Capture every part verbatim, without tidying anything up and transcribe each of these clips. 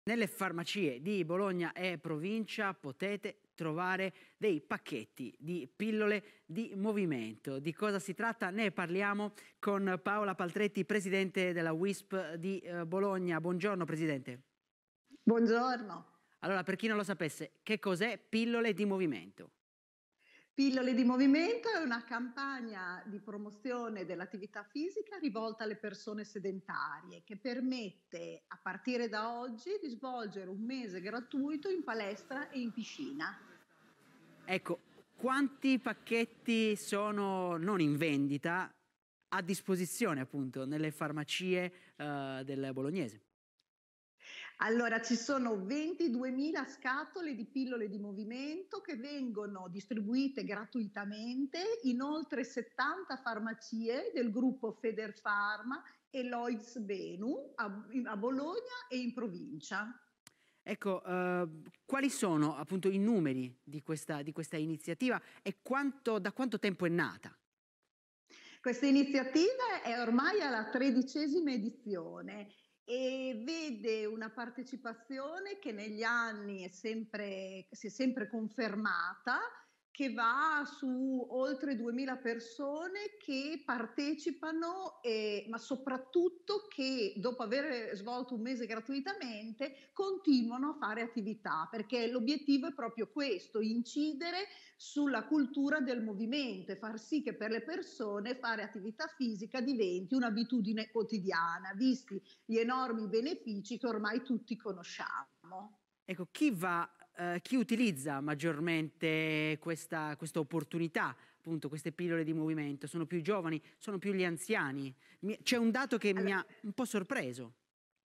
Nelle farmacie di Bologna e provincia potete trovare dei pacchetti di pillole di movimento. Di cosa si tratta? Ne parliamo con Paola Paltretti, presidente della W I S P di eh, Bologna. Buongiorno Presidente. Buongiorno. Allora, per chi non lo sapesse, che cos'è Pillole di Movimento? Pillole di movimento è una campagna di promozione dell'attività fisica rivolta alle persone sedentarie che permette a partire da oggi di svolgere un mese gratuito in palestra e in piscina. Ecco, quanti pacchetti sono non in vendita a disposizione appunto nelle farmacie eh, del Bolognese? Allora, ci sono ventiduemila scatole di pillole di movimento che vengono distribuite gratuitamente in oltre settanta farmacie del gruppo Federpharma e Lloyds Benu a, a Bologna e in provincia. Ecco, eh, quali sono appunto i numeri di questa, di questa iniziativa e quanto, da quanto tempo è nata? Questa iniziativa è ormai alla tredicesima edizione e vede una partecipazione che negli anni è sempre, si è sempre confermata, che va su oltre duemila persone che partecipano, eh, ma soprattutto che dopo aver svolto un mese gratuitamente continuano a fare attività, perché l'obiettivo è proprio questo: incidere sulla cultura del movimento e far sì che per le persone fare attività fisica diventi un'abitudine quotidiana, visti gli enormi benefici che ormai tutti conosciamo. Ecco, chi va, eh, chi utilizza maggiormente questa, questa opportunità, appunto queste pillole di movimento? Sono più i giovani, sono più gli anziani? C'è un dato che mi Allora, ha un po' sorpreso.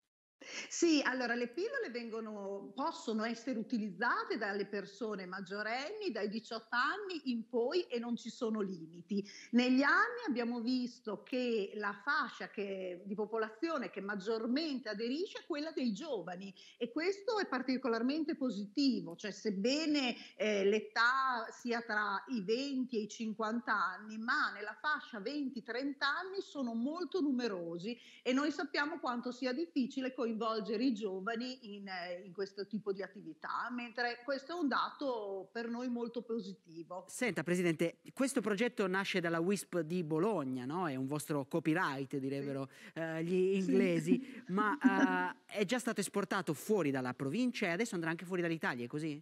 sì, allora le pillole vengono, possono essere utilizzate dalle persone maggiorenni dai diciotto anni in poi e non ci sono limiti. Negli anni abbiamo visto che la fascia che, di popolazione che maggiormente aderisce è quella dei giovani e questo è particolarmente positivo, cioè sebbene eh, l'età sia tra i venti e i cinquanta anni, ma nella fascia venti trenta anni sono molto numerosi e noi sappiamo quanto sia difficile coinvolgere i giovani in, eh, in questo tipo di attività, mentre questo è un dato per noi molto positivo. Senta, Presidente, questo progetto nasce dalla W I S P di Bologna, no? È un vostro copyright, Sì. direbbero eh, gli Sì. inglesi, ma eh, è già stato esportato fuori dalla provincia e adesso andrà anche fuori dall'Italia, è così?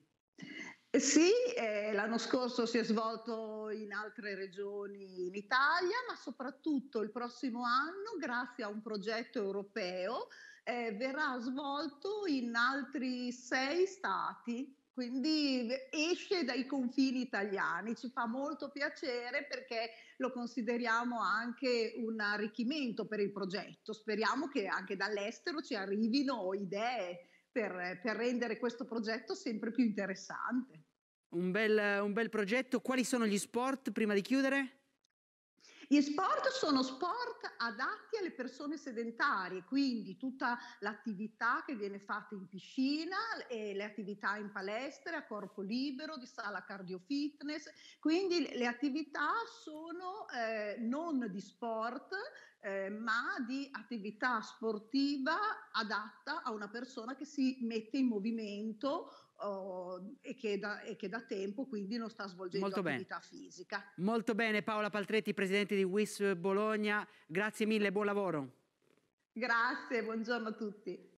Sì, eh, l'anno scorso si è svolto in altre regioni in Italia, ma soprattutto il prossimo anno, grazie a un progetto europeo, eh, verrà svolto in altri sei stati. Quindi esce dai confini italiani, ci fa molto piacere perché lo consideriamo anche un arricchimento per il progetto. Speriamo che anche dall'estero ci arrivino idee per, per rendere questo progetto sempre più interessante. Un bel, un bel progetto. Quali sono gli sport prima di chiudere? Gli sport sono sport adatti alle persone sedentarie, quindi tutta l'attività che viene fatta in piscina e le attività in palestra, a corpo libero, di sala cardio fitness, quindi le attività sono eh, non di sport, eh, ma di attività sportiva adatta a una persona che si mette in movimento oh, e, che da, e che da tempo quindi non sta svolgendo Molto bene. attività fisica. Molto bene, Paola Paltretti, presidente di W I S P Bologna. Grazie mille, buon lavoro. Grazie, buongiorno a tutti.